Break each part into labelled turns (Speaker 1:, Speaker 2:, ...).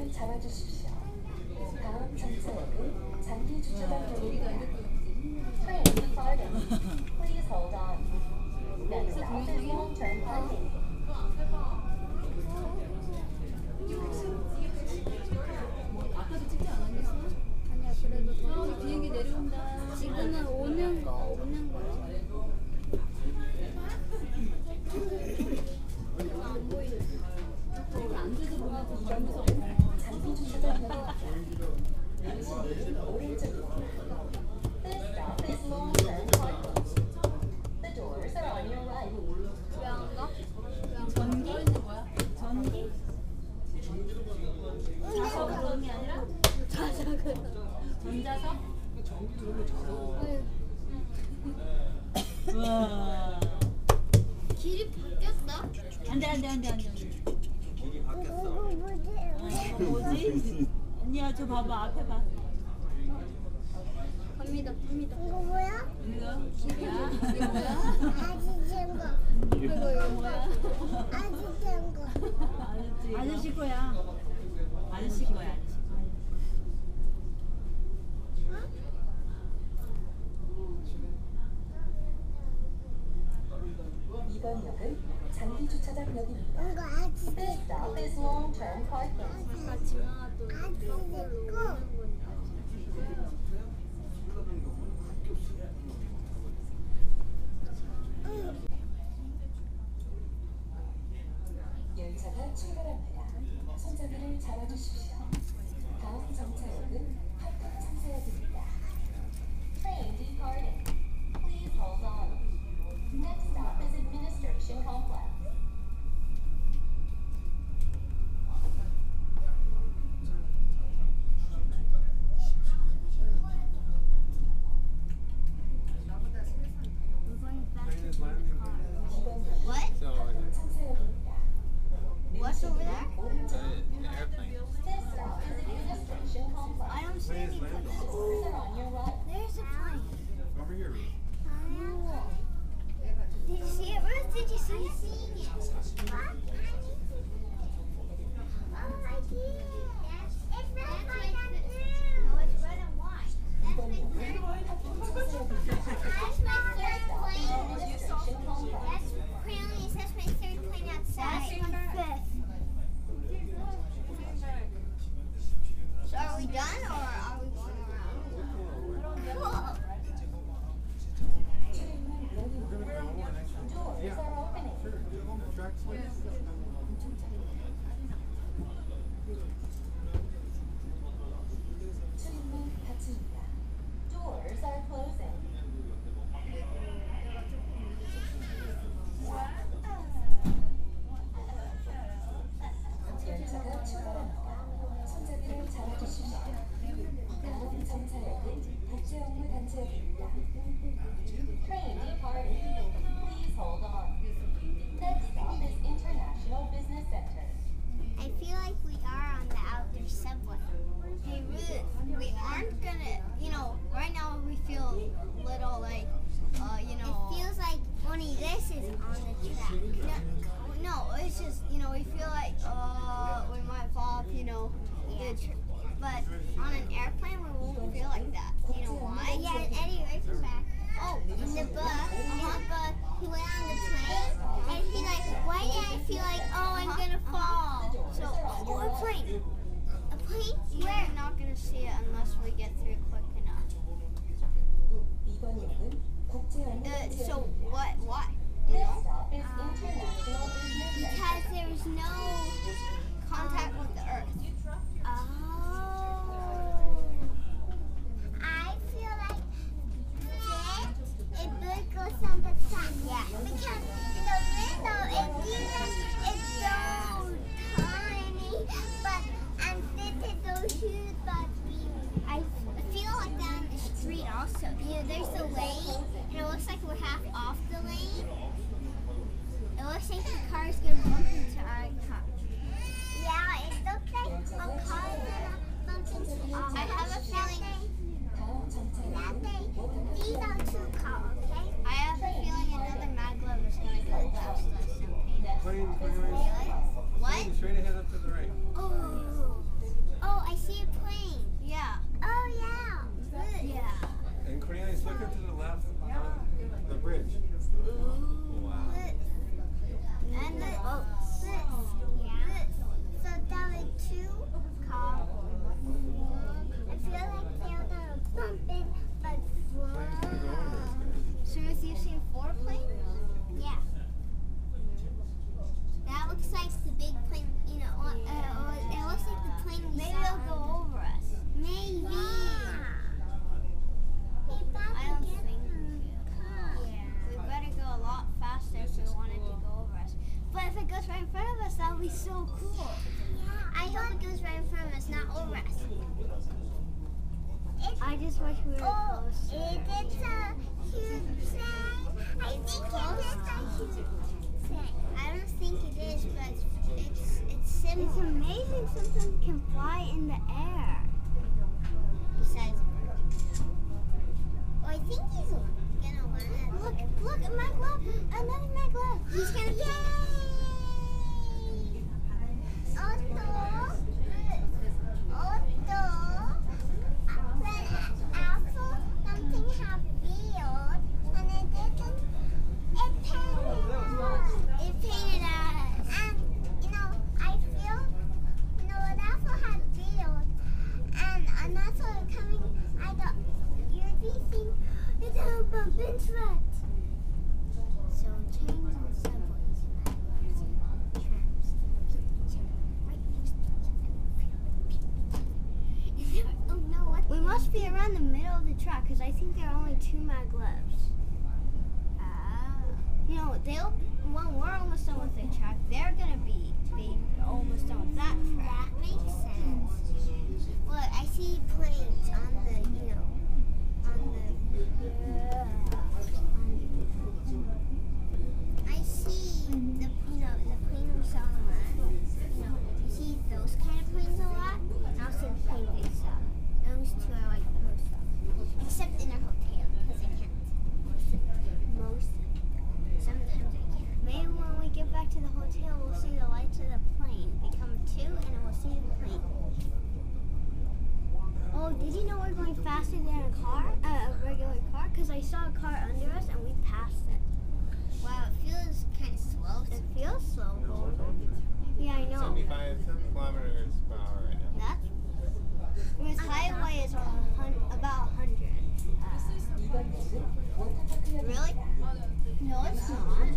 Speaker 1: 정차역을 잡아주십시오. 다음 정차역은 장기 주차장역입니다. Train departing. Please hold on. Next stop is long-term parking.
Speaker 2: 아까도 찍지 않았겠어? 아니야, 그래도 비행기 내려온다. 지금은 오는 거. 안 보이네. 앉아서 보면 더 무서워.
Speaker 1: 장기 주차장역입니다. 내리실 오른쪽입니다. This stop is long-term parking. The doors are on your right.
Speaker 2: 왜 안 가?
Speaker 3: 전기? 전기? 자석이 아니라? 전자석? 우와.
Speaker 2: 길이 바뀌었다?
Speaker 3: 안돼.
Speaker 4: 길이 바뀌었어.
Speaker 3: 뭐지? 언니야 저 봐봐 앞에 봐.
Speaker 2: 갑니다.
Speaker 5: 이거 뭐야?
Speaker 3: 이거
Speaker 2: 이게 뭐야?
Speaker 5: 아주 센 거.
Speaker 2: 이거 뭐야?
Speaker 5: 아주 센 거.
Speaker 3: 아저씨 거야. 아저씨 거야.
Speaker 1: 이번 역은 장기 주차장역입니다.
Speaker 5: 이거 아주
Speaker 1: This stop is long-term parking.
Speaker 2: 아까 지나가도
Speaker 5: 아주 센 거.
Speaker 1: 열차가 출발합니다. 손잡이를 잡아주십시오. 다음 정차역은 한국자기부상열차입니다. Train departing. Please hold on. Next stop is Administration Complex.
Speaker 2: What?
Speaker 4: So
Speaker 1: 정차역입니다.
Speaker 2: What's over there?
Speaker 4: the airplane.
Speaker 1: This stop is Administration Complex.
Speaker 2: I don't see any planes.
Speaker 1: Doors are on your right.
Speaker 2: There's a plane.
Speaker 4: Over here.
Speaker 5: Did you see it, Ruth? Did you see it? What? Oh, I did. It's red, white, and blue.
Speaker 2: No, it's red and white.
Speaker 5: That's my third plane. That's apparently it says my third plane outside. Fifth.
Speaker 2: So are we done or are we going around?
Speaker 5: Cool.
Speaker 1: Doors are opening. 출입문 닫힙니다. Doors are closing. 열차가 출발합니다. 손잡이를 잡아주십시오. 다음 정차역은 국제업무단지역입니다. Train departing. Please hold on. Next stop is International Business Center.
Speaker 5: I feel like we are on the outer subway.
Speaker 2: Hey Ruth, we aren't gonna, right now we feel little like,
Speaker 5: It feels like only this is on the track.
Speaker 2: no, it's just, we feel like, we might fall off, but on an airplane we won't feel like that. You know why?
Speaker 5: Yeah, and Eddie right from back.
Speaker 2: Oh,
Speaker 5: In the book, he went on the plane, and he's like, why did I feel like, oh, I'm gonna fall?
Speaker 2: So,
Speaker 5: A plane. A plane?
Speaker 2: we're not gonna see it unless we get through quick enough.
Speaker 1: 이번 역은 국제업무단지역입니다.
Speaker 2: So, why?
Speaker 1: This stop is International Business Center.
Speaker 2: Because there's no contact with the earth.
Speaker 5: Oh. I feel like it goes on the top. Yeah. Because the window is so tiny, but and fitted those shoes, but I feel like that on the street also. There's a lane, and it looks like we're half off the lane. It looks like the car's gonna bump into our car. Yeah, it looks like
Speaker 2: just wish we were
Speaker 5: Oh,
Speaker 2: close.
Speaker 5: is it a huge train? I think it is a huge train.
Speaker 2: I don't think it is, but it's similar. It's amazing something can fly in the air. Besides,
Speaker 5: Oh, I think he's gonna want to.
Speaker 2: look, a Maglev, another Maglev. He's gonna
Speaker 5: Yay! Also, when Apple something have built and it didn't, it painted us. And I feel, what Apple had built, and another coming. I don't. You'd think it's a bump and sweat.
Speaker 2: So trains and subways, trams, right next to each other.
Speaker 5: Oh no! What?
Speaker 2: We must be around the middle of the track because I think there are only 2 Maglevs. When we're almost done with the track, they're gonna be almost done with that track.
Speaker 5: That makes sense. Look, I see planes on the, I see the plane we saw on I see those kind of planes a lot. And also the plane we saw. Those two I like the most of. Except in a hotel, because I can't. Sometimes I can't.
Speaker 2: Maybe when we get back to the hotel, we'll see the lights of the plane become 2, and then we'll see the plane. Oh, did you know we're going faster than a regular car? Because I saw a car under us and we passed it.
Speaker 5: Wow, it feels kind of slow.
Speaker 2: It feels slow. Yeah, I know.
Speaker 4: 75 kilometers per hour right now.
Speaker 2: With highway is about 100.
Speaker 5: Really?
Speaker 2: No, it's not.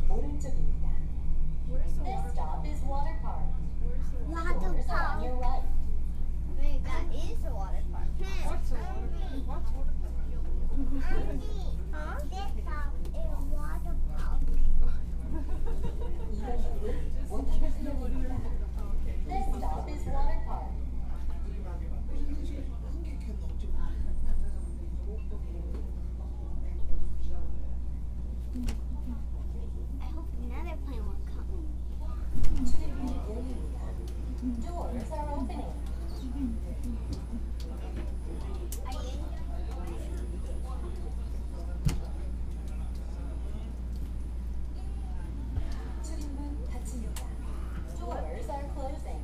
Speaker 1: This stop is water park.
Speaker 5: Water
Speaker 1: Doors are on your right.
Speaker 2: Wait, that is the water park.
Speaker 5: This stop is water park.
Speaker 1: This stop is water park.
Speaker 2: I hope another plane will come.
Speaker 1: Doors are opening.
Speaker 2: Are you
Speaker 1: Doors are closing.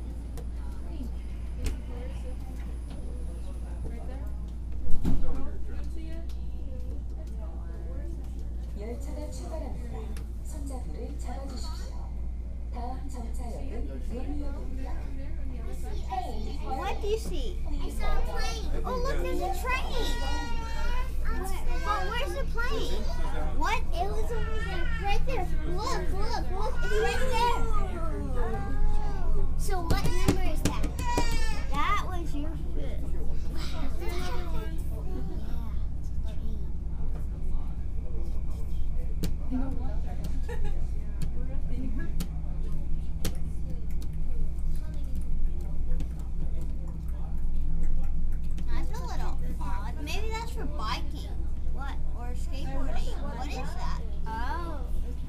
Speaker 6: 열차가 출발합니다. 손잡이를 잡아주십시오. 다음 정차역은 용유역입니다.
Speaker 2: What do you see?
Speaker 5: I saw a plane.
Speaker 2: Oh, look, there's a train. But where's the plane? What?
Speaker 5: It was over there, right there. Look, it's right there. So what number is that?
Speaker 2: That was your That's a little odd. Maybe that's for biking. What? Or skateboarding. What is that? Oh.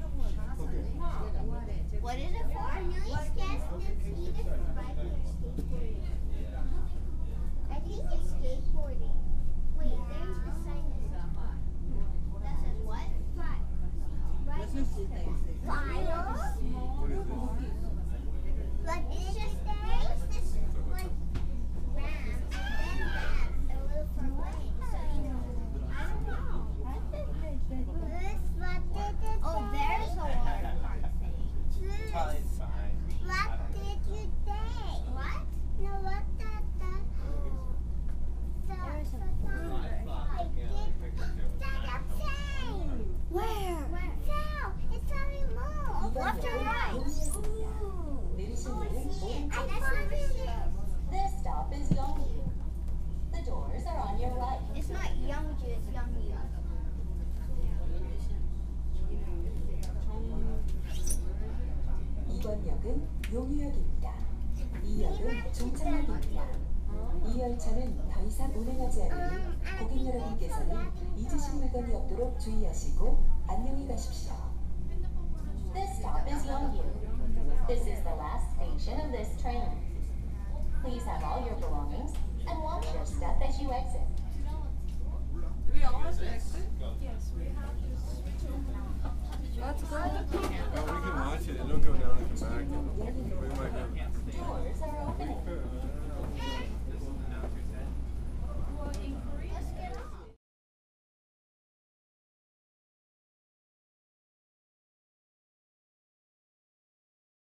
Speaker 2: What is it for?
Speaker 5: I know it's gas it's either for biking or skateboarding. I think it's skateboarding. Wait, there's the sign that says what? Fire. But it's just there's this like ramp, then that a little far away. So I don't know.
Speaker 2: Oh, there's a water park thing.
Speaker 4: Probably fine.
Speaker 5: What did you say? What? No, what
Speaker 2: There's a Where?
Speaker 5: So, it's a remote.
Speaker 2: Left or right?
Speaker 6: 내리실
Speaker 5: Oh, I
Speaker 6: 문은
Speaker 5: see it.
Speaker 6: 오른쪽
Speaker 5: I saw it.
Speaker 1: This stop is Yongyu. The doors are on your right.
Speaker 2: It's not Yongju, it's Yongyu.
Speaker 6: 이번 역은 용유역입니다. 이 역은 종착역입니다. 이 열차는 더 이상 운행하지 않으니 고객 여러분께서는 잊으신 물건이 없도록 주의하시고 안녕히 가십시오.
Speaker 1: This stop is Yongyu. This is the last station of this train. Please have all your belongings and watch your step as you exit.
Speaker 7: We all have to exit? Yes, we have to switch over. Let's go.
Speaker 4: Oh, we can watch it. It'll go down and come back.